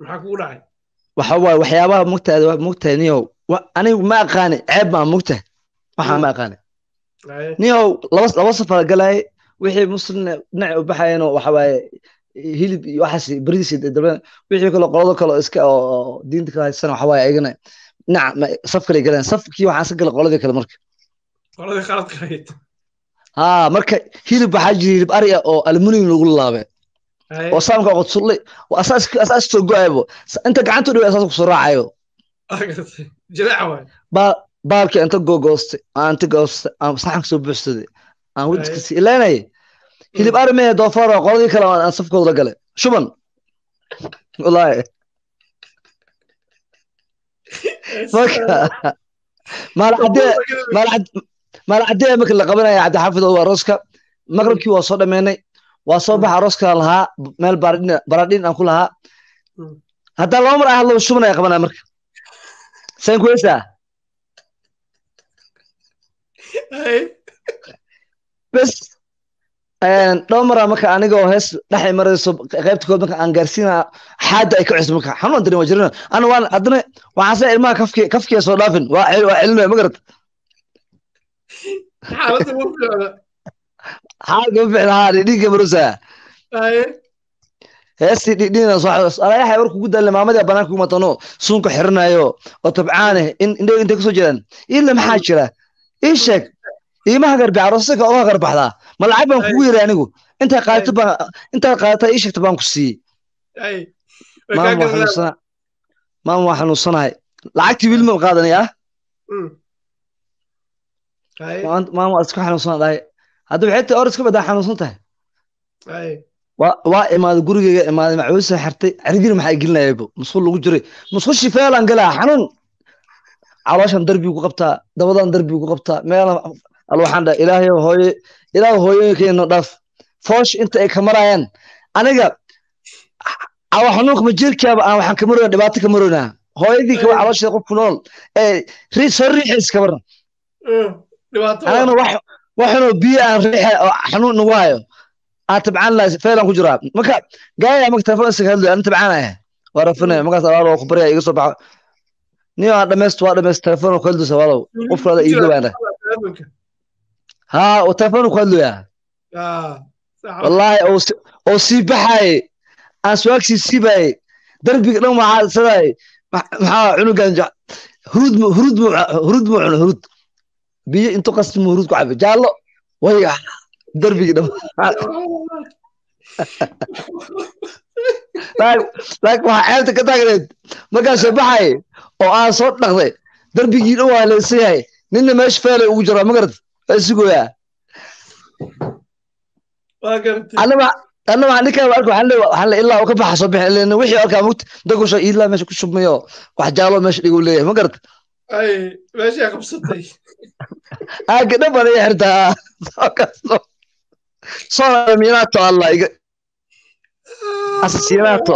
maxaa kugu dhacay waxa waaye waxyaabaha mugtahay niyow anigu ma aqaani ceeb maa mugtahay waxaa ma aqaani Aye. niyow laba safar galay wixii muslim dhinac u baxayeen waxa waaye hilib iyo waxaas bariis iyo dabada wixii kale qolada kale iska oo diinta kale haysan waxa waaye ayagana dhinac saf kale galeen safkii waxaan iska galay qoladii kale marka qoladii khaladka ahayd ها marka hilib waxa jiri hilib ari oo aluminium lagu laabay oo saamka qodsulay oo asaas soo go'aybo inta gacanta u dhaw asaas ku soo raacayo jileec waay baalka inta googooste aan saxan soo buuxsaday aan wadkiisa ilaaynay hilib ari mee doofaar oo qoladii kale aan safkooda la galay shuban wallahi maal cadee markii la qabanaya cabdi xaafid oo arooska maqribkii waa soo dhameynay waa soo baxa arooska lahaa meel baradhin aan ku lahaa haddaa laba mar ah loo shubanaya qabanaya marka saan ku heesaa bes dhowr maraa marka anigoo hees dhexay marayso qaybta kood marka aan gaarsiinaa xaadda ay ka cusub marka xanuun darin waa jirina ana waan haddana waxaan sa ilmaha kafkiya soo dhaafin waa celinaya ma garata xaaladda ma fiicna xaaladda ma fiicna haa dhiigga marusa heestii dhiigna soo alayahay warku ku dalle maamadii banaanka ku matano suunka xirinayo oo tabcaane indho intay ka soo jiraan ila maxaa jira ii sheeg iimaha garbi aroosaka oo garbaxdaa ma lacag baan kugu yiri anigu inta qaadata ii sheegta baan ku siiyey maama waa xanuunsanahay lacagtii wiil ma qaadanaya maama waa iska xanuunsanahay hadda waxay tahay or iska badaa xanuunsan tahay waa imaaday gurigeyga imaaday macuusa xirtay cirigina maxaa gelinayaybo musqul lagu jiray musqul shifeelan galaa xanuun calooshan darbigu ku qabtaa dabadan darbigu ku qabtaa meela alwaxaan dha ilaahay hooyooyinkeena dhaaf foosh inta ay ka marayaan aniga awa xanuunka majiirkaaba aan waxaan ka marona dhibaato ka marona hooyadii kawa caloosheeda qofku nool ee soo riixays ka baran anagana waxunoo biyo aan riixa oo xanuun nagu hayo aan tabcaan lahay feelan ku jiraa marka gaaya marka telefoon isaga hadlayo aan tabcaan ahay waa rafinaya markaas abaal ku barya iga soo baxo niyo aan dhamayst telefoon ku hadlaysa walaalow qofkaada iiga baana ها وتلفون كله يا والله او سي بحاي اسواق سي باي دربي لو ما سداي ما عنقان هرود بي انتو قسم هرود كعب جالو وي دربي دم لاك ما عيلت كتاغريد ما كان سبحاي او aan soo dhaqday darbigii dhow waa la siiyay ninna meesh feelay ugu jira ma garad اسقويا انا ما نكا واركو حل الا وكبح صبح لانه وحي اركا موت دقوش الا ماشي كشبميو واحد جالو ماشي يقول لي ما قرت اي ماشي قبصتي قد ما يحرتها صار ميناتو الله اساسيناتو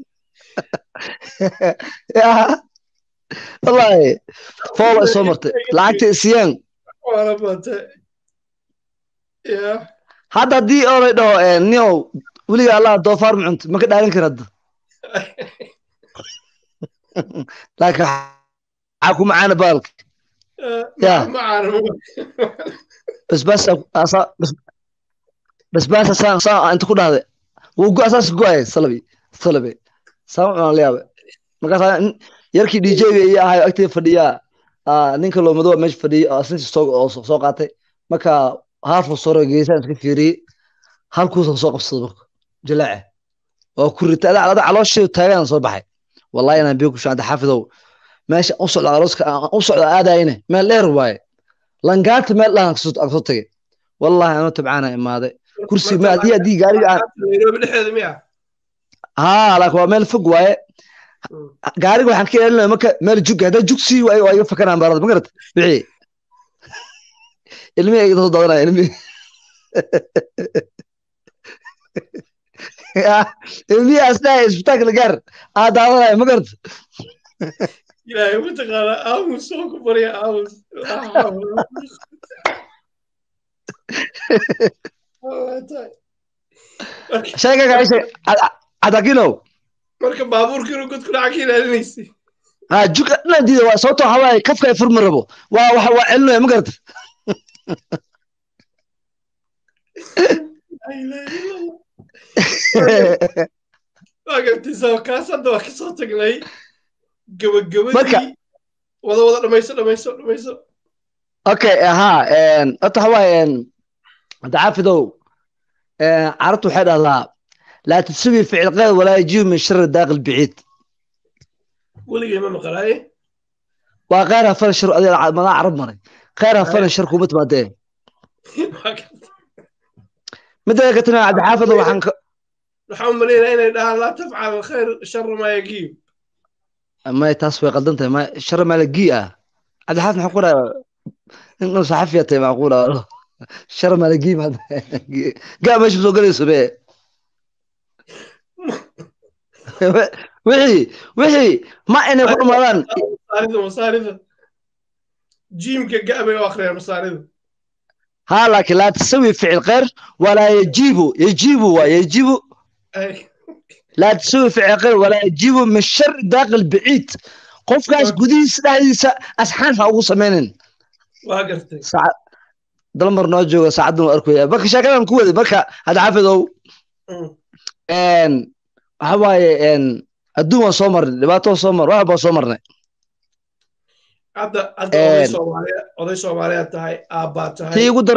يا والله فوق سمرت لعقت سيان hadda haddii oolay dhaho niow weliga allah doofaar mucunta ma ka dhaalin kara hadda laakiin waxaa ku macaana baalka ya basbaasa saa inta ku dhahday wuu go asaas go-ay salabe saa cunaan la yaabe markaas yarkii dj-ga iyo ahayo agteeda fadhiyaa ninka loo madow meesha fadhiyay asinti soo qaatay marka haafo sore geesaan iska fiiriyey halkuusan soo qabsaday marka jalaace oo ku ritay ada caloosheedu taagan soo baxay wallahi inaan biyo ku shacda xaafidow meesha u socda arooska u socda aadayne meel dheer waaye langaanta meel dhaan soo tagay wallahi anoo tabcaana imaaday kursi ma adii gaariga aan haa laakiin waa meel fog waaye gaariga waxaan ka yeelinaya marka meel jug hadda jugsi waa iga fakanaan baarada ma garata bixi ilmihi iga soo daadanaya ilmihi ilmihi asdhahay isbitaalka gaar aa daadanaya ma garata ilaahay mataqaana aamus soo ku barya aamus sheegaga cadakinow marka baabuurkii inuu god ku dhaca ka ilaalinaysay juka dhana diida waa sababtoo waxa waaye kafka ay furmi rabo waxa waa celinaya ma garata waa gartay soo kaas hadda waa kasoo tagnay gabagabadii wada dhamayso okay ها horta waxa waaye hadda xaafidow carabtu waxay dhahdaa لا تسوي فعل غير ولا يجيب من شر الداخل البعيد ولي ما مقلاي وغيرها فن شر ما عرب مري غيرها فن شر كوبت بعدين متى قلت لنا عبد الحافظ وحن نحاول ملينا لا تفعل الخير شر ما يجيب ما تسوي قدمته ما شر ما لقيه عبد الحافظ نقول انه صحفيته معقوله شر ما لقيه ما قام ايش بسوق لي سبيه وحي ما إنه كل مران مصاريف جيمك قابل واخر مصاريف ها لكن لا تسوي فعل غير ولا يجيبه لا تسوي فعل غير ولا يجيبه من الشر داخل بعيد قف كاس قديس أسحان فوق سمينين واقرتي دلمر نوجو ساعدنا أركويا بك شكلهم كودي بك هذا حافظه waxa waaye adduun waan soo marnay dhibaato soo mar waxba soo marnay hadda oday Soomaaliya tahay aabba tahay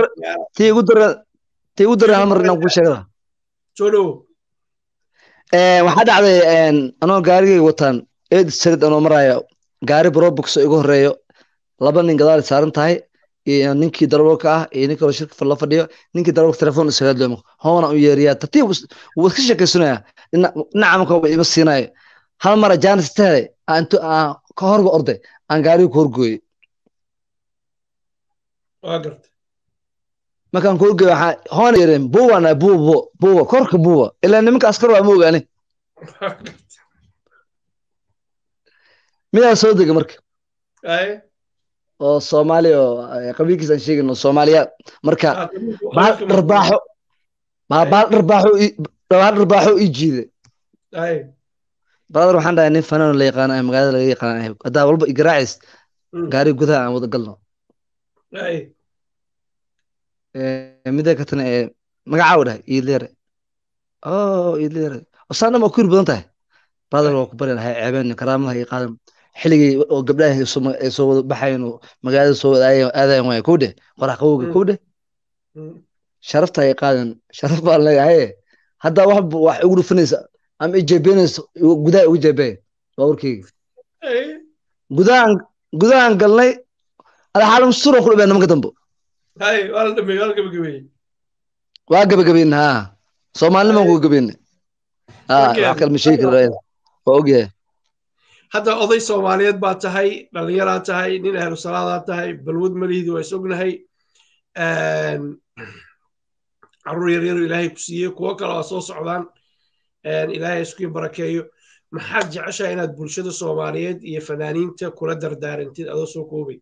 tii ugu dar hal mar inaan ku sheegada soo dhow waxa dhacday anoo gaarigay wataan eed sarid anoo marayo gaari Probox igu horeeyo laba nin gadaal saaran tahay iyo ninkii darwalka ah iyo ninkii la shirka la fadhiyo ninkii darwalka telefoon isaga doomo hoona u yeeriyaa tartiib wuu iska sheekaysanaya nacamka way iba siinay hal mar jaanis tahay aantu ka horba orday aan gaariga ku horgooyay waa gartay markaan ku horgooyay waxa hoona yeereen buuba korka buuba ilaa nimanka askar waa ma ogaani midaa soo degay marka oo Soomaaliya oo qabiilkiisa aan sheegayno Soomaaliya marka baal dharbaaxo jiiday brother waxaan dhahay nin fanaan la yaqaan magaalada laga yaqaan hadaa walba igraacis gaari gudaha aan wada galno mida ka tan magacaaw dhahay iileere asana ma ku badan tahay brother waa ku bari lahay ceebeen karaamaha iyo qaadan xilligii oo gabdhaha ay soo wada baxayeen magaalada soo wada aadayeen way ku dheh qorax qowga ku dheh sharafta ay qaadan sharaf baa leeyahay hadda wax ugu dhufanaysa ama ijeebeenaysa gudaha ugu jeebay warkeyga gudahan galnay ala xalam suro ku dhibeen nimanka dambo waa gabagabeyn ha Soomaalnimo ku gabeyn wax kale ma sheegi karo waa ogyahay hadda oday Soomaaliyeed baa tahay dhalinyaro tahay nin ahlu salaada tahay balwad maliidi way sognahay carruur yar Ilaahay ku siiyay kuwa kale oo soo socdaan Ilaahay isku barakeeyo maxaad jeceshahay inaad bulshada Soomaaliyeed iyo fanaaniinta kula dardaarantid adoo soo koobay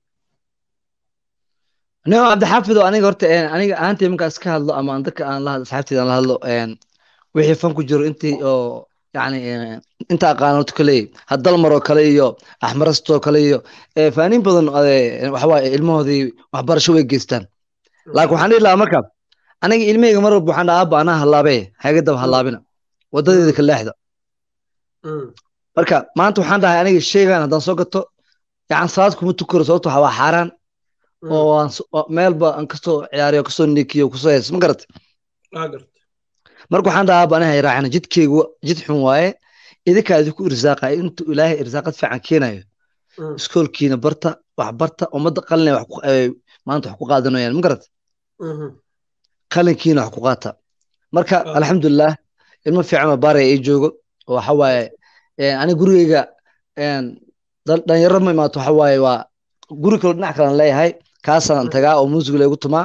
anoo Cabdi Xaafid oo aniga horta aniga ahaantay markaas ka hadlo ama dadka aan la hadlo asxaabtayda aan la hadlo wixii fan ku jiro intii oo يعني انت قانون كلي هدل مرو كلي احمرستو كلي فانين بدن waxa way ilmahoodii waxbarasho way geystaan laakiin waxaan ilaa marka aniga ilmeyga mar waxaan aaba ana halaabay haga dab halaabina wadadeeda ka leexda marka maanta waxaan dhahay aniga sheegan hadan soo gato yacan salaad kuma tukuro sababtoo waxa xaraan oo meelba an kasto ciyaariyo kasto nikiyo kasto hees ma garat marka waxaan dhahaa baan hay raacana jidkeygu jid xun waaye idinka idinku irsaaqay intu Ilaahay irsaaqad fiican keenayo iskoolkiina barta wax barta umada qalin wax maanta wax ku qaadanayaan ma garat qalinkiina wax ku qaata marka alxamdulillah ilmo fiican oo baaray ay joogo waxa waaye ani gurigeyga dhalinyaro ma imaato waxa waaye waa guri kale dhinac kale leeyahay kaasaan tagaa oo muusiga lagu tumaa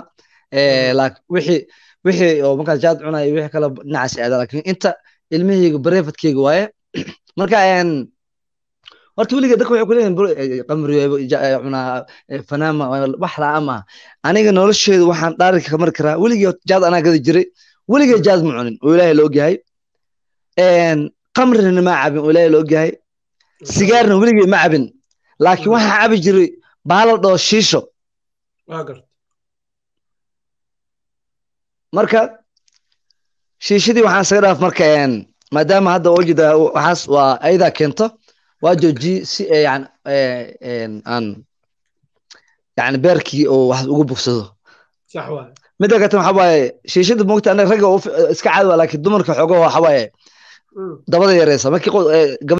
wixii oo markaas jaad cunay wixii kala dhinacaas aada laakiin inta ilmahayga brevetkeega waaye marka horta weligeed dadku waxay ku leeyihiin qamriyo cunaa fanaama wax la'ama aniga nolosheedu waxaan dhaarka ka mari karaa weligeed jaad anaa gadi jiray weligeed jaad ma cunin oo Ilaahay la ogyahay qamrina ma cabin ilaahay loo gahay sigaarna weligii ma cabin laakiin waxa cabi jiray baalo dhoo shiisho marka shiishadii waxaan saga dhaaf marka maadaama hadda wajida waxaas waa ayda keento waa jooji si يعني beerkii oo wax ugu bogsado sax waa midda kale waxa waaye shiishada moogta anaga ragga iska caadi waa laakiin dumarka xogo waxa waaye dabada yareysa markii